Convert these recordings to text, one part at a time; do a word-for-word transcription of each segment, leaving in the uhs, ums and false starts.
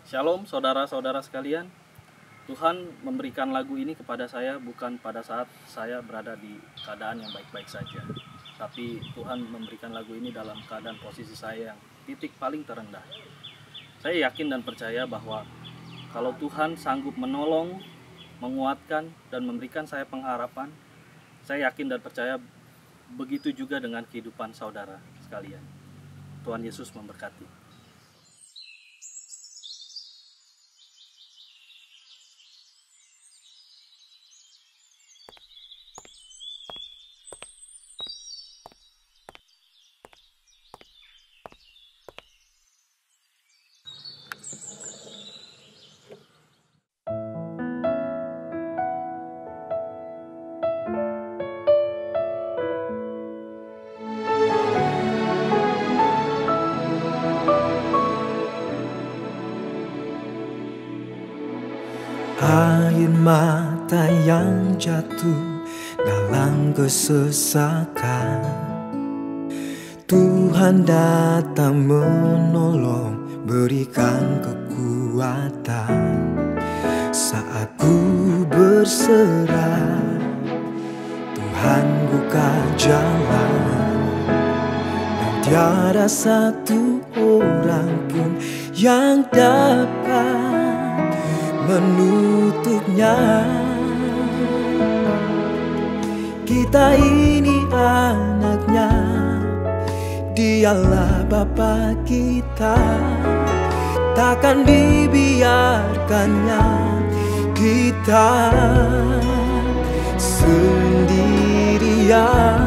Shalom saudara-saudara sekalian. Tuhan memberikan lagu ini kepada saya bukan pada saat saya berada di keadaan yang baik-baik saja, tapi Tuhan memberikan lagu ini dalam keadaan posisi saya yang titik paling terendah. Saya yakin dan percaya bahwa kalau Tuhan sanggup menolong, menguatkan, dan memberikan saya pengharapan, saya yakin dan percaya begitu juga dengan kehidupan saudara sekalian. Tuhan Yesus memberkati. Air mata yang jatuh dalam kesesakan, Tuhan datang menolong, berikan kekuatan. Saat ku berserah, Tuhan buka jalan, dan tiada satu orang pun yang dapat menutupnya. Kita ini anaknya, Dialah Bapa kita, takkan dibiarkannya kita sendirian.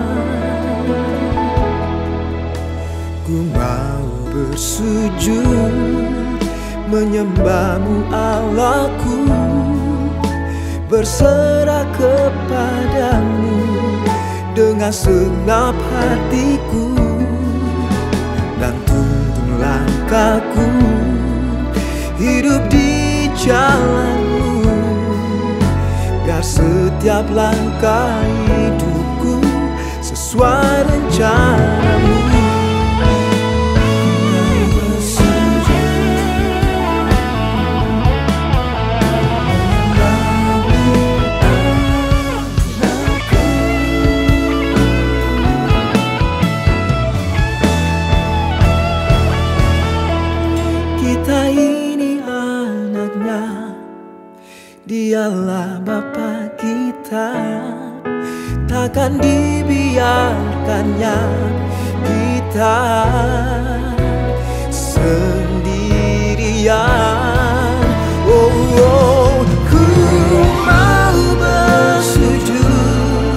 Ku mau bersujud menyembahmu Allahku, berserah kepadamu dengan segenap hatiku, dan tuntun langkahku hidup di jalanmu, biar setiap langkah hidupku sesuai rencanamu. Dialah Bapa kita, takkan dibiarkannya kita sendirian. Oh, oh, ku mau bersujud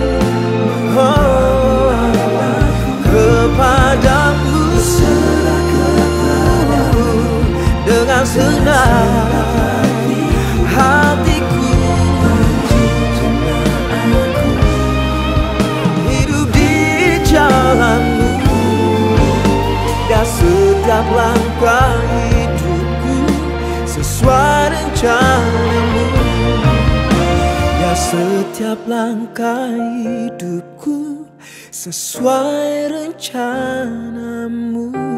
oh, kepadamu, serah kepadamu dengan senang hatiku, hidup di jalanmu, dan setiap langkah hidupku sesuai rencanamu, dan setiap langkah hidupku sesuai rencanamu.